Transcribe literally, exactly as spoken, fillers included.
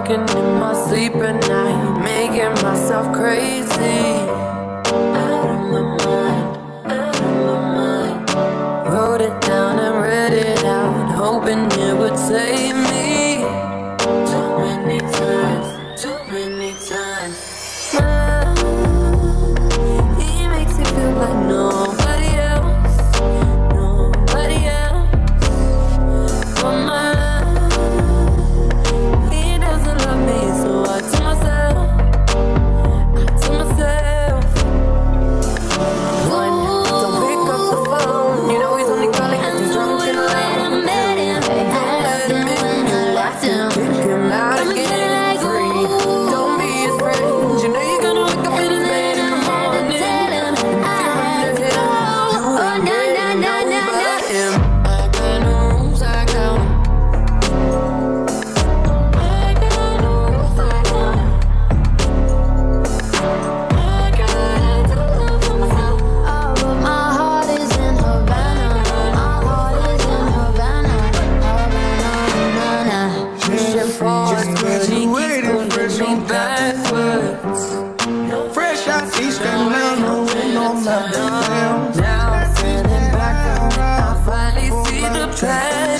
talking in my sleep at night, making myself crazy. Out of my mind, out of my mind. Wrote it down and read it out, hoping it would save me. Too many times, too many times. Ah, he makes me feel like nobody else, nobody else. For my fresh out East Atlanta, we don't matter. Now, standing back, I finally see the pattern.